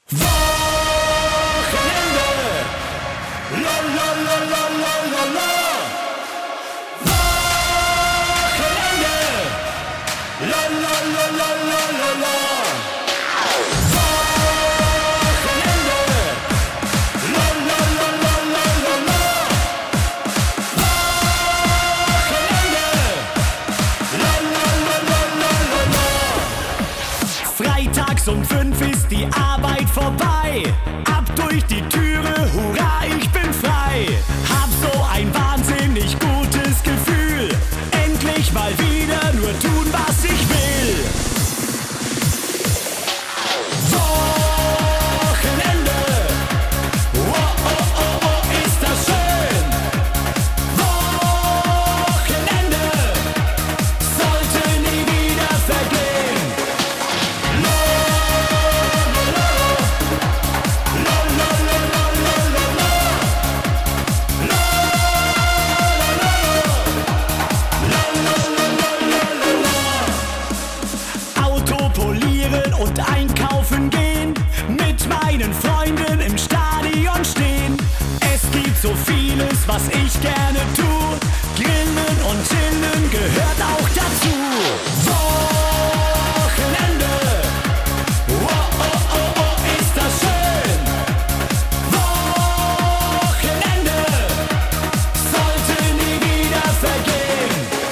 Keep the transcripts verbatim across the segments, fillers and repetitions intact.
Wochenende! La la la la la la la! Wochenende! La la la la la la la! Wochenende! La la la la la la la! Wochenende! La la la la la la la! Freitags um fünf ist die Arbeit vorbei. Ab durch die Türe, hurra, ich bin frei. Hab so ein wahnsinnig gutes Gefühl. Endlich mal wieder nur tun, was ich will. Wochenende. Oh, oh, oh, oh, ist das schön. Wochenende sollte nie wieder vergehen. Auto polieren und einkaufen gehen, mit meinen Freunden im Stadion stehen. Es gibt so vieles, was ich gerne tu. Grillen und chillen gehört auch dazu. Wochenende. Oh, oh, oh, oh, ist das schön. Wochenende sollte nie wieder vergehen.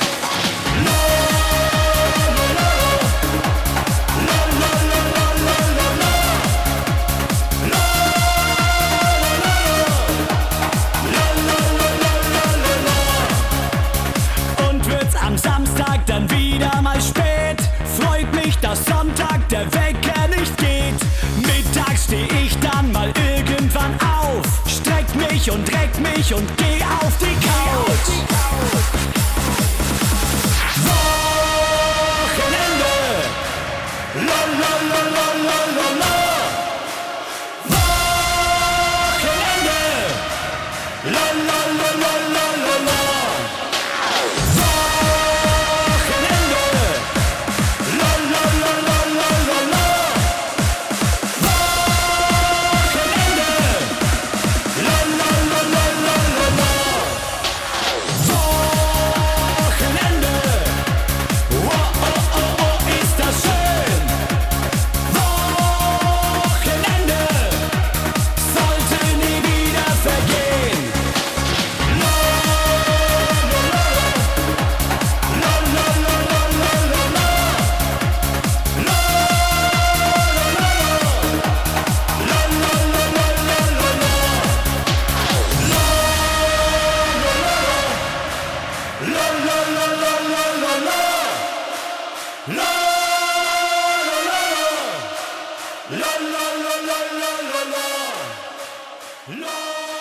Und wird's am Samstag dann wieder mal spät, freut mich, dass Sonntag der Wecker nicht geht. Mittags steh ich dann mal irgendwann auf, streck mich und reck mich und geh auf die Couch. Wochenende. La la la la la la la. Wochenende. La la la la la la la. Wochenende. La la la la la la la. Wochenende. La la la la la la la. Wochenende. Oh, oh, oh, oh, ist das schön. Wochenende sollte nie wieder vergehen. La la la la la la la la. La la la la la la la la. La la la la la la la. La la la la. La la la la la la la. La